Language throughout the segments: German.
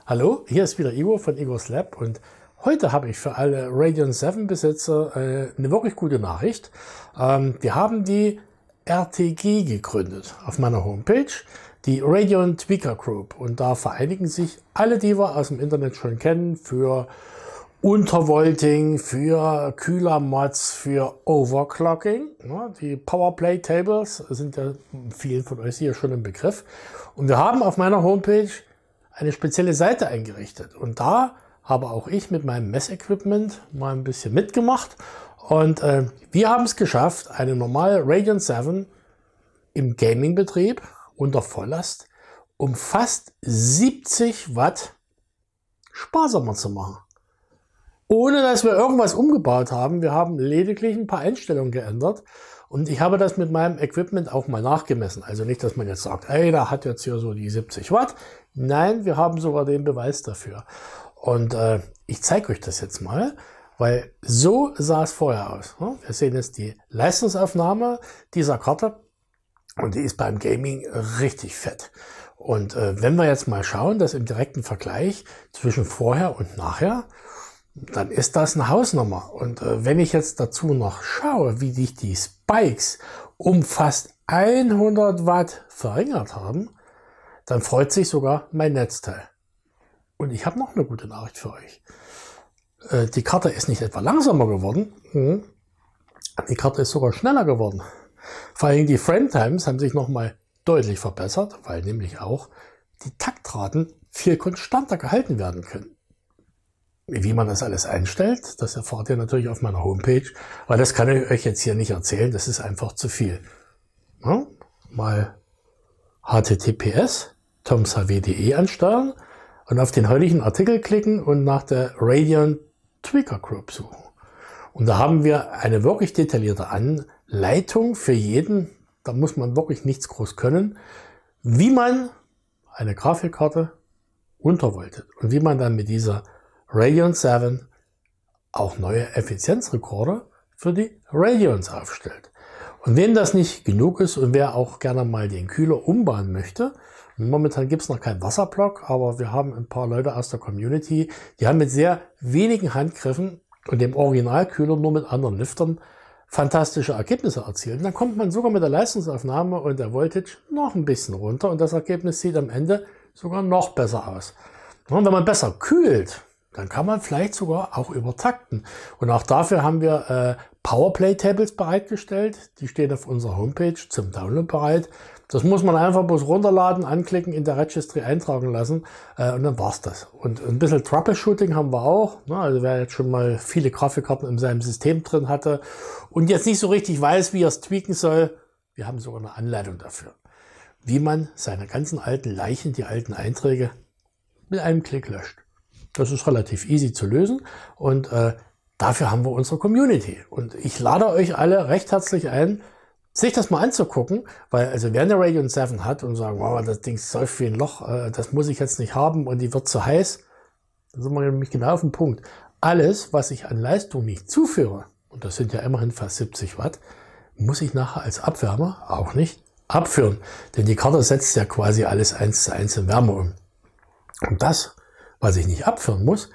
Hallo, hier ist wieder Igor von Igor's Lab und heute habe ich für alle Radeon 7 Besitzer eine wirklich gute Nachricht. Wir haben die RTG gegründet auf meiner Homepage, die Radeon Tweaker Group, und da vereinigen sich alle, die wir aus dem Internet schon kennen, für Untervolting, für Kühlermods, für Overclocking. Ja, die Powerplay Tables sind ja vielen von euch hier schon im Begriff. Und wir haben auf meiner Homepage eine spezielle Seite eingerichtet. Und da habe auch ich mit meinem Messequipment mal ein bisschen mitgemacht. Und wir haben es geschafft, eine normale Radeon 7 im Gaming-Betrieb unter Volllast um fast 70 Watt sparsamer zu machen. Ohne dass wir irgendwas umgebaut haben. Wir haben lediglich ein paar Einstellungen geändert. Und ich habe das mit meinem Equipment auch mal nachgemessen. Also nicht, dass man jetzt sagt, ey, da hat jetzt hier so die 70 Watt. Nein, wir haben sogar den Beweis dafür. Und ich zeige euch das jetzt mal, weil so sah es vorher aus. Wir sehen jetzt die Leistungsaufnahme dieser Karte und die ist beim Gaming richtig fett. Und wenn wir jetzt mal schauen, das im direkten Vergleich zwischen vorher und nachher, dann ist das eine Hausnummer. Und wenn ich jetzt dazu noch schaue, wie sich die Spikes um fast 100 Watt verringert haben, dann freut sich sogar mein Netzteil. Und ich habe noch eine gute Nachricht für euch. Die Karte ist nicht etwa langsamer geworden, die Karte ist sogar schneller geworden. Vor allem die Frame Times haben sich nochmal deutlich verbessert, weil nämlich auch die Taktraten viel konstanter gehalten werden können. Wie man das alles einstellt, das erfahrt ihr natürlich auf meiner Homepage, weil das kann ich euch jetzt hier nicht erzählen, das ist einfach zu viel. Ja, mal https tomshw.de ansteuern und auf den heutigen Artikel klicken und nach der Radeon Tweaker Group suchen. Und da haben wir eine wirklich detaillierte Anleitung für jeden, da muss man wirklich nichts groß können, wie man eine Grafikkarte untervoltet und wie man dann mit dieser Radeon 7 auch neue Effizienzrekorder für die Radeons aufstellt. Und wem das nicht genug ist und wer auch gerne mal den Kühler umbauen möchte, momentan gibt es noch keinen Wasserblock, aber wir haben ein paar Leute aus der Community, die haben mit sehr wenigen Handgriffen und dem Originalkühler nur mit anderen Lüftern fantastische Ergebnisse erzielt. Und dann kommt man sogar mit der Leistungsaufnahme und der Voltage noch ein bisschen runter und das Ergebnis sieht am Ende sogar noch besser aus. Und wenn man besser kühlt, dann kann man vielleicht sogar auch übertakten. Und auch dafür haben wir Powerplay-Tables bereitgestellt. Die stehen auf unserer Homepage zum Download bereit. Das muss man einfach bloß runterladen, anklicken, in der Registry eintragen lassen und dann war's das. Und ein bisschen Troubleshooting haben wir auch. Also wer jetzt schon mal viele Grafikkarten in seinem System drin hatte und jetzt nicht so richtig weiß, wie er es tweaken soll, wir haben sogar eine Anleitung dafür. Wie man seine ganzen alten Leichen, die alten Einträge mit einem Klick löscht. Das ist relativ easy zu lösen und dafür haben wir unsere Community. Und ich lade euch alle recht herzlich ein, sich das mal anzugucken, weil also wer eine Radeon 7 hat und sagt, wow, das Ding säuft wie ein Loch, das muss ich jetzt nicht haben und die wird zu heiß, dann sind wir nämlich genau auf den Punkt. Alles, was ich an Leistung nicht zuführe, und das sind ja immerhin fast 70 Watt, muss ich nachher als Abwärmer auch nicht abführen. Denn die Karte setzt ja quasi alles 1:1 in Wärme um. Und das, was ich nicht abführen muss,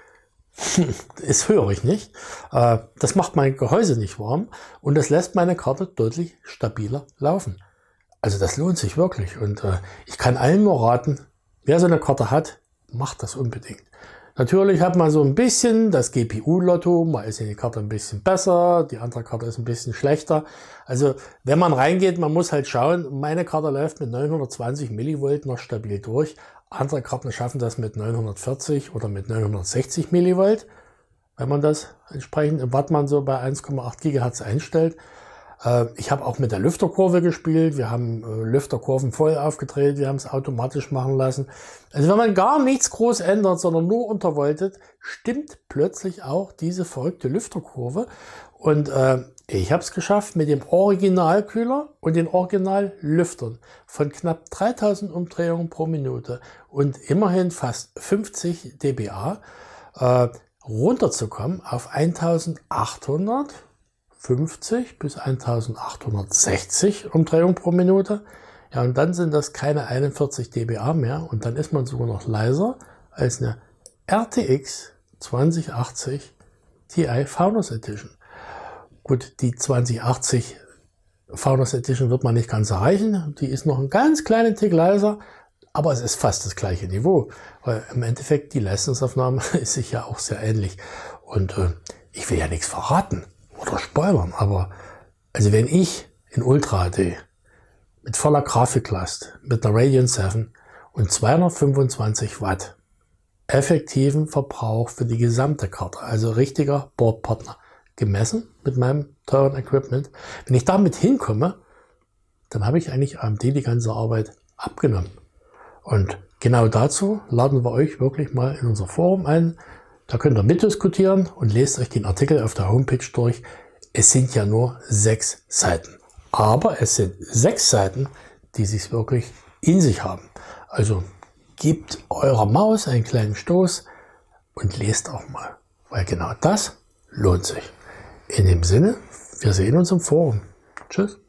das höre ich nicht. Das macht mein Gehäuse nicht warm und das lässt meine Karte deutlich stabiler laufen. Also das lohnt sich wirklich und ich kann allen nur raten, wer so eine Karte hat, macht das unbedingt. Natürlich hat man so ein bisschen das GPU-Lotto, mal ist die Karte ein bisschen besser, die andere Karte ist ein bisschen schlechter. Also wenn man reingeht, man muss halt schauen, meine Karte läuft mit 920 Millivolt noch stabil durch. Andere Karten schaffen das mit 940 oder mit 960 Millivolt, wenn man das entsprechend im Wattmann so bei 1,8 Gigahertz einstellt. Ich habe auch mit der Lüfterkurve gespielt. Wir haben Lüfterkurven voll aufgedreht. Wir haben es automatisch machen lassen. Also wenn man gar nichts groß ändert, sondern nur untervoltet, stimmt plötzlich auch diese verrückte Lüfterkurve. Und ich habe es geschafft mit dem Originalkühler und den Originallüftern von knapp 3000 Umdrehungen pro Minute und immerhin fast 50 dBA runterzukommen auf 1850 bis 1860 Umdrehungen pro Minute. Ja, und dann sind das keine 41 dBA mehr und dann ist man sogar noch leiser als eine RTX 2080 Ti Founders Edition. Gut, die 2080 Founders Edition wird man nicht ganz erreichen. Die ist noch einen ganz kleinen Tick leiser, aber es ist fast das gleiche Niveau. Weil im Endeffekt die Leistungsaufnahme ist sich ja auch sehr ähnlich. Und ich will ja nichts verraten oder spoilern, aber also wenn ich in Ultra HD mit voller Grafiklast, mit einer Radeon 7 und 225 Watt effektiven Verbrauch für die gesamte Karte, also richtiger Boardpartner, gemessen mit meinem teuren Equipment. Wenn ich damit hinkomme, dann habe ich eigentlich AMD die ganze Arbeit abgenommen. Und genau dazu laden wir euch wirklich mal in unser Forum ein. Da könnt ihr mitdiskutieren und lest euch den Artikel auf der Homepage durch. Es sind ja nur 6 Seiten. Aber es sind 6 Seiten, die sich wirklich in sich haben. Also gebt eurer Maus einen kleinen Stoß und lest auch mal. Weil genau das lohnt sich. In dem Sinne, wir sehen uns im Forum. Tschüss.